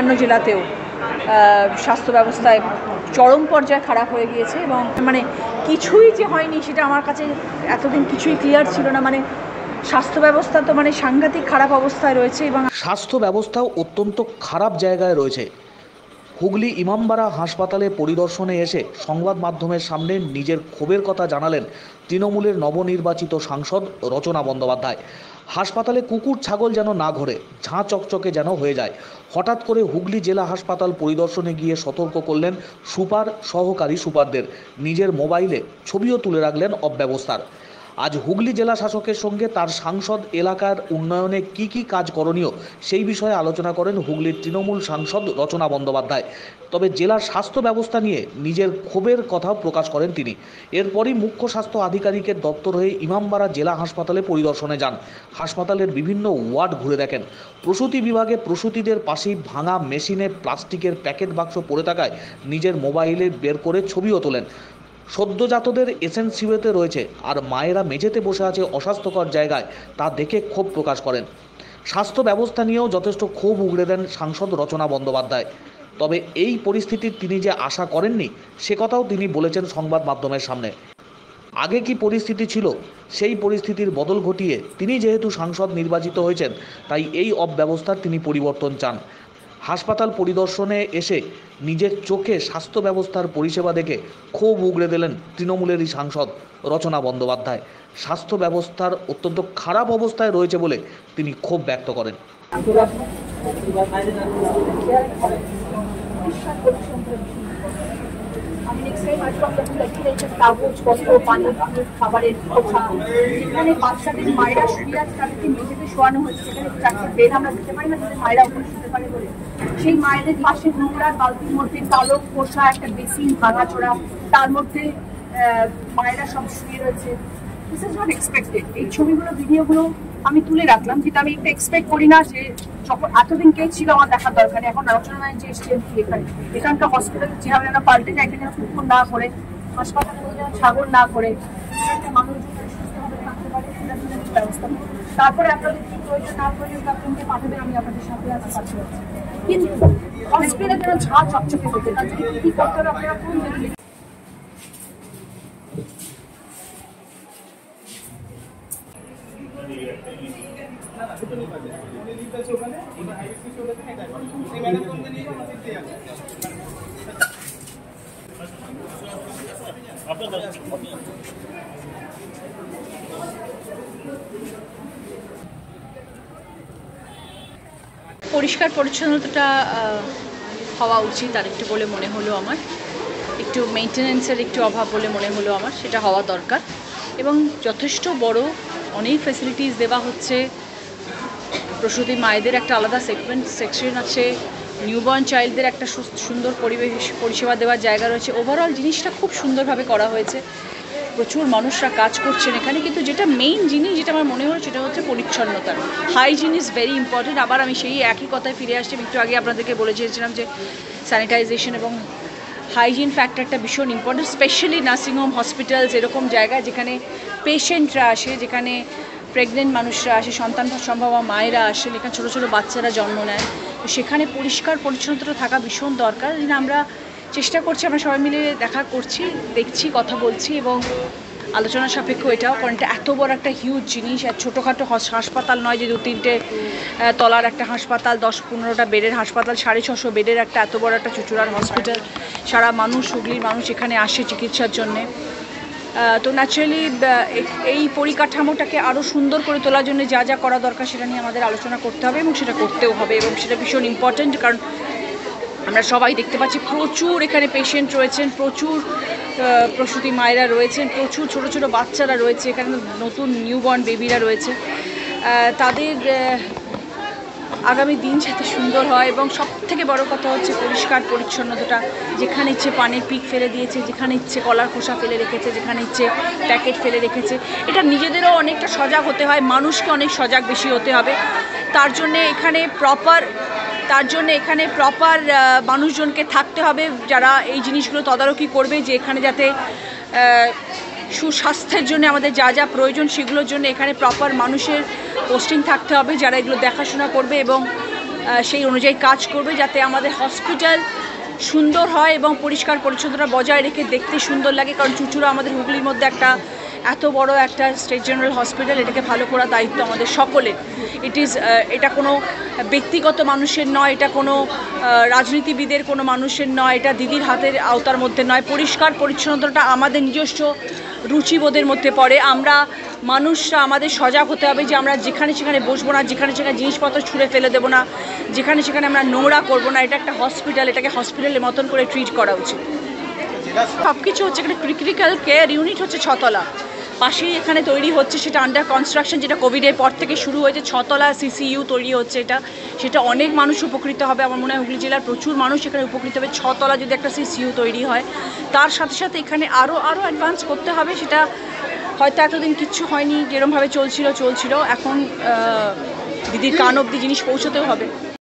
জেলাতেও স্বাস্থ্য ব্যবস্থায় চরম পর্যায়ে খারাপ হয়ে গিয়েছে এবং মানে কিছুই যে হয়নি সেটা আমার কাছে এতদিন কিছুই ক্লিয়ার ছিল না। মানে স্বাস্থ্য ব্যবস্থা তো মানে সাংঘাতিক খারাপ অবস্থায় রয়েছে এবং স্বাস্থ্য ব্যবস্থাও অত্যন্ত খারাপ জায়গায় রয়েছে। হুগলি ইমামবাড়া হাসপাতালে পরিদর্শনে এসে সংবাদ মাধ্যমের সামনে নিজের ক্ষোভের কথা জানালেন তৃণমূলের নবনির্বাচিত সাংসদ রচনা বন্দ্যোপাধ্যায়। হাসপাতালে কুকুর ছাগল যেন না ঘোরে, ঝাঁ চকচকে যেন হয়ে যায়। হঠাৎ করে হুগলি জেলা হাসপাতাল পরিদর্শনে গিয়ে সতর্ক করলেন সুপার, সহকারী সুপারদের। নিজের মোবাইলে ছবিও তুলে রাখলেন অব্যবস্থার। আজ হুগলি জেলা শাসকের সঙ্গে তার সাংসদ এলাকার উন্নয়নে কি কি কাজ করণীয় সেই বিষয়ে আলোচনা করেন হুগলির তৃণমূল সাংসদ রচনা বন্দ্যোপাধ্যায়। তবে জেলার স্বাস্থ্য ব্যবস্থা নিয়ে নিজের ক্ষোভের কথাও প্রকাশ করেন তিনি। এরপরই মুখ্য স্বাস্থ্য আধিকারিকের দপ্তর হয়ে ইমামবাড়া জেলা হাসপাতালে পরিদর্শনে যান। হাসপাতালের বিভিন্ন ওয়ার্ড ঘুরে দেখেন। প্রসূতি বিভাগে প্রসূতিদের পাশেই ভাঙা মেশিনে প্লাস্টিকের প্যাকেট বাক্স পড়ে থাকায় নিজের মোবাইলে বের করে ছবিও তোলেন। সদ্যজাতদের এসএনসিউতে রয়েছে আর মায়েরা মেঝেতে বসে আছে অস্বাস্থ্যকর জায়গায়, তা দেখে ক্ষোভ প্রকাশ করেন। স্বাস্থ্য ব্যবস্থা নিয়েও যথেষ্ট ক্ষোভ উগড়ে দেন সাংসদ রচনা বন্দ্যোপাধ্যায়। তবে এই পরিস্থিতির তিনি যে আশা করেননি সে কথাও তিনি বলেছেন সংবাদ মাধ্যমের সামনে। আগে কি পরিস্থিতি ছিল সেই পরিস্থিতির বদল ঘটিয়ে তিনি যেহেতু সাংসদ নির্বাচিত হয়েছেন তাই এই অব্যবস্থার তিনি পরিবর্তন চান। হাসপাতাল পরিদর্শনে এসে নিজের চোখে স্বাস্থ্য ব্যবস্থার পরিষেবা দেখে ক্ষোভ উগড়ে দিলেন তৃণমূলেরই সাংসদ রচনা বন্দ্যোপাধ্যায়। স্বাস্থ্য ব্যবস্থার অত্যন্ত খারাপ অবস্থায় রয়েছে বলে তিনি ক্ষোভ ব্যক্ত করেন। কাগজপত্র, পানি, খাবারের খোঁচা, যেখানে বাচ্চাদের মায়েরা শুয়ে আছে তাদেরকে মেঝেতে শোয়ানো হয়েছে, সেখানে চারটে বেড আমরা দিতে পারি না যাতে মায়েরা ওখানে শুতে পারে বলে। সেই মায়েদের পাশে নোংরা বালতির মধ্যে কালো খোসা একটা বেসিন ভাঙাচোরা, তার মধ্যে মায়েরা সব শুয়ে রয়েছে। This is not expected. এই ছবিগুলো, ভিডিওগুলো আমি তুলে রাখলাম, যেটা আমি একটু এক্সপেক্ট করি না যে যখন এতদিন কে ছিল আমার দেখার দরকার নেই। এখন রচনা যে এসছেন এখানকার হসপিটালে যেভাবে যেন পাল্টে যায়, এখানে কুকুর না করে, হাসপাতালে যেন ছাগল না করে, মানুষ সুস্থভাবে থাকতে পারে সেটার জন্য ব্যবস্থা করুন। তারপরে আপনাদের কি প্রয়োজন না প্রয়োজন আপনাকে পাঠাবেন, আমি আপনাদের সাথে আছি, পাঠাতে পারছি। কিন্তু হসপিটালে যেন ঝাঁ চকচকে হতে, তার জন্য কি করতে হবে আপনারা কোন যদি পরিষ্কার পরিচ্ছন্নতাটা হওয়া উচিত আর একটু বলে মনে হলো আমার, একটু মেনটেন্যান্সের একটু অভাব বলে মনে হলো আমার, সেটা হওয়া দরকার। এবং যথেষ্ট বড় অনেক ফ্যাসিলিটিস দেওয়া হচ্ছে। প্রসূতি মায়েদের একটা আলাদা সেকশন আছে, নিউবর্ন চাইল্ডদের একটা সুন্দর পরিষেবা দেওয়ার জায়গা রয়েছে। ওভারঅল জিনিসটা খুব সুন্দরভাবে করা হয়েছে, প্রচুর মানুষরা কাজ করছেন এখানে। কিন্তু যেটা মেইন জিনিস যেটা আমার মনে হলো সেটা হচ্ছে পরিচ্ছন্নতা। Hygiene is very important. আবার আমি সেই একই কথায় ফিরে আসছি। একটু আগে আপনাদেরকে বলে চেয়েছিলাম যে স্যানিটাইজেশন এবং হাইজিন ফ্যাক্টরটা ভীষণ ইম্পর্টেন্ট, স্পেশালি নার্সিংহোম, হসপিটালস, এরকম জায়গা যেখানে পেশেন্টরা আসে, যেখানে প্রেগনেন্ট মানুষরা আসে, সন্তান সম্ভবা মায়েরা আসেন, এখানে ছোটো ছোটো বাচ্চারা জন্ম নেয়। তো সেখানে পরিষ্কার পরিচ্ছন্নতা থাকা ভীষণ দরকার। আমরা চেষ্টা করছি, আমরা সবাই মিলে দেখা করছি, দেখছি, কথা বলছি এবং আলোচনা সাপেক্ষ এটাও, কারণ এটা এত বড় একটা হিউজ জিনিস। আর ছোটোখাটো হাসপাতাল নয় যে 2-3টে তলার একটা হাসপাতাল, 10-15টা বেডের হাসপাতাল, 650 বেডের একটা এত বড় একটা চুচুড়ার হসপিটাল। সারা মানুষ, হুগলির মানুষ এখানে আসে চিকিৎসার জন্যে। তো ন্যাচারালি এই পরিকাঠামোটাকে আরও সুন্দর করে তোলার জন্য যা যা করা দরকার সেটা নিয়ে আমাদের আলোচনা করতে হবে এবং সেটা করতেও হবে এবং সেটা ভীষণ ইম্পর্ট্যান্ট। কারণ আমরা সবাই দেখতে পাচ্ছি প্রচুর এখানে পেশেন্ট রয়েছেন, প্রচুর প্রসূতি মায়েরা রয়েছেন, প্রচুর ছোটো ছোটো বাচ্চারা রয়েছে, এখানে নতুন নিউবর্ন বেবিরা রয়েছে। তাদের আগামী দিন যাতে সুন্দর হয় এবং সবথেকে বড় কথা হচ্ছে পরিষ্কার পরিচ্ছন্নতাটা। যেখানে ইচ্ছে পানের পিক ফেলে দিয়েছে, যেখানে ইচ্ছে কলার খোসা ফেলে রেখেছে, যেখানে ইচ্ছে প্যাকেট ফেলে রেখেছে। এটা নিজেদেরও অনেকটা সজাগ হতে হয়, মানুষকে অনেক সজাগ বেশি হতে হবে। তার জন্যে এখানে প্রপার মানুষজনকে থাকতে হবে যারা এই জিনিসগুলো তদারকি করবে, যে এখানে যাতে সুস্বাস্থ্যের জন্য আমাদের যা যা প্রয়োজন সেগুলোর জন্য এখানে প্রপার মানুষের পোস্টিং থাকতে হবে যারা এগুলো দেখাশোনা করবে এবং সেই অনুযায়ী কাজ করবে, যাতে আমাদের হসপিটাল সুন্দর হয় এবং পরিষ্কার পরিচ্ছন্নতা বজায় রেখে দেখতে সুন্দর লাগে। কারণ চুঁচুড়া আমাদের হুগলির মধ্যে একটা এত বড় একটা স্টেট জেনারেল হসপিটাল, এটাকে ভালো করার দায়িত্ব আমাদের সকলের। এটা কোনো ব্যক্তিগত মানুষের নয়, এটা কোনো রাজনীতিবিদের কোনো মানুষের নয়, এটা দিদির হাতের আওতার মধ্যে নয়। পরিষ্কার পরিচ্ছন্নতাটা আমাদের নিজস্ব রুচিবোধের মধ্যে পড়ে। আমরা মানুষরা আমাদের সজাগ হতে হবে যে আমরা যেখানে সেখানে বসবো না, যেখানে সেখানে জিনিসপত্র ছুঁড়ে ফেলে দেবো না, যেখানে সেখানে আমরা নোংরা করবো না। এটা একটা হসপিটাল, এটাকে হসপিটালের মতন করে ট্রিট করা উচিত। সব কিছু হচ্ছে, এখানে ক্রিটিক্যাল কেয়ার ইউনিট হচ্ছে 6 তলা, পাশেই এখানে তৈরি হচ্ছে, সেটা আন্ডার কনস্ট্রাকশন, যেটা কোভিডের পর থেকে শুরু হয়েছে। 6 তলা সিসিইউ তৈরি হচ্ছে, সেটা অনেক মানুষ উপকৃত হবে। আমার মনে হয় হুগলি জেলার প্রচুর মানুষ এখানে উপকৃত হবে। 6 তলা যদি একটা সিসিইউ তৈরি হয়, তার সাথে সাথে এখানে আরও অ্যাডভান্স করতে হবে। সেটা হয়তো এতদিন কিচ্ছু হয়নি, যেরমভাবে চলছিল। এখন দিদির কান অবধি জিনিস পৌঁছতেও হবে।